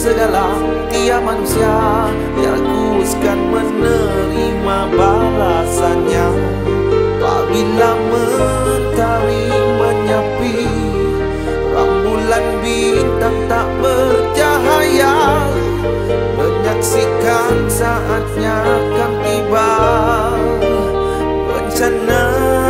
segala. Tiap manusia diharuskan menerima balasannya. Apabila mentari menyepi, rembulan bintang tak bercahaya, menyaksikan saatnya akan tiba bencana.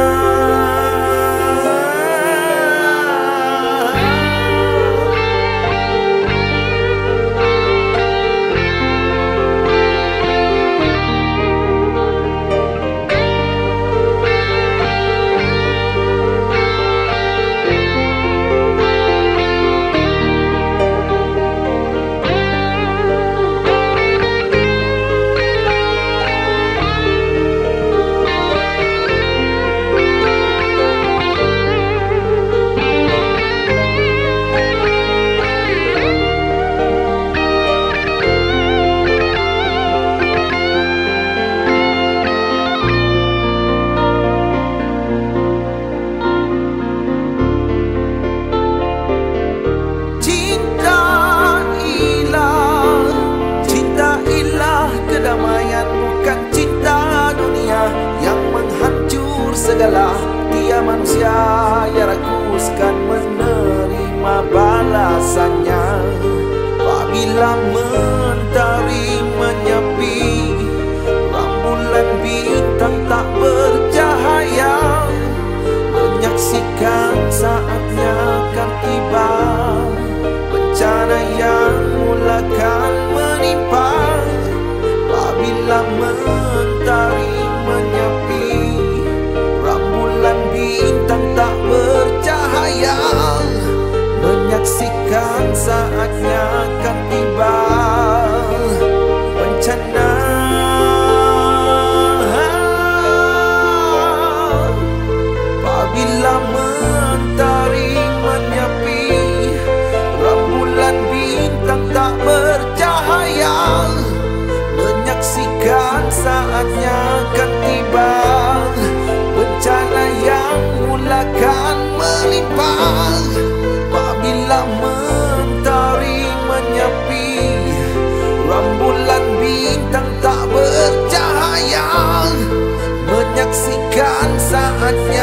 Segala tiap manusia diharuskan menerima balasannya. Apabila mentari menyepi, rembulan bintang tak bercahaya, menyaksikan saatnya akan tiba bencana yang mulakan menimpa. Apabila mentari menyepi, bintang tak bercahaya, menyaksikan saatnya akan tiba bencana. Apabila mentari menyepi, rembulan bintang tak bercahaya, menyaksikan saatnya akan tiba bencana yang mulakan melimpah. Apabila mentari menyepi, rembulan bintang tak bercahaya, menyaksikan saatnya